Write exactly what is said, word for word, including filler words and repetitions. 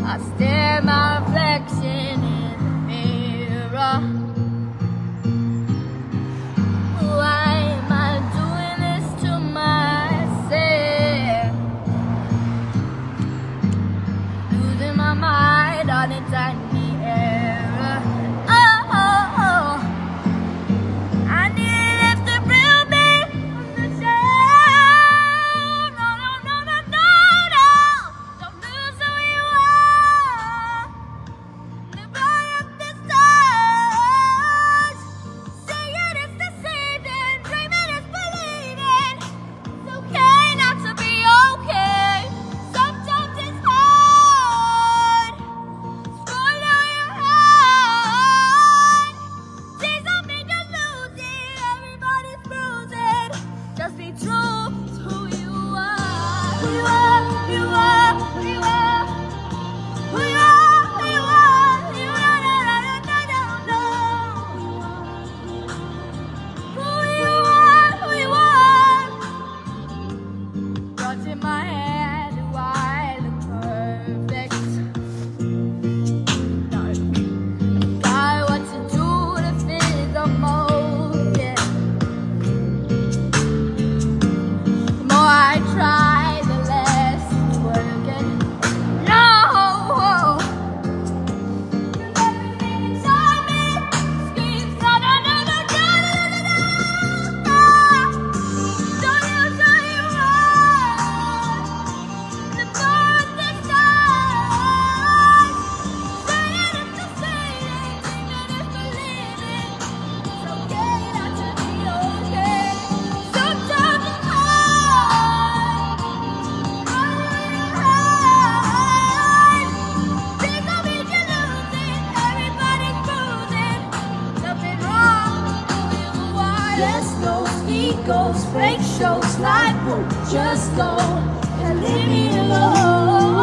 I stare at my reflection in the mirror. Why am I doing this to myself? Losing my mind on a tiny error. Oh, oh, oh. I need it to bring me from the shade. No, no, no, no, no, no. Don't lose who you are. The blood of the stars. Saying it's deceiving, dreaming is believing. It's okay not to be okay. Sometimes it's hard. Swallow your heart. Days don't mean you're losing. Everybody's bruising. Just be true to who you are. Who you are, who you are, who you are. Who you are, who you are, who you are, no, no, no, no, no. Who you are, who you are. Touching my hand, do I look perfect? No. Got what to do to fit the mold, yeah. The more I try, the less it's working. No! Everything inside me screams, no, no, no, no, no, no, no, no, no. Don't lose who you are. The blood of the stars. Saying it's the same, dreaming is believing. It's okay not to be okay. Sometimes it's hard. Swallow your heart. Things don't mean you're losing. Everybody's bruising. Something wrong with who you are. Yes, those egos, fake shows like who just go and leave me alone.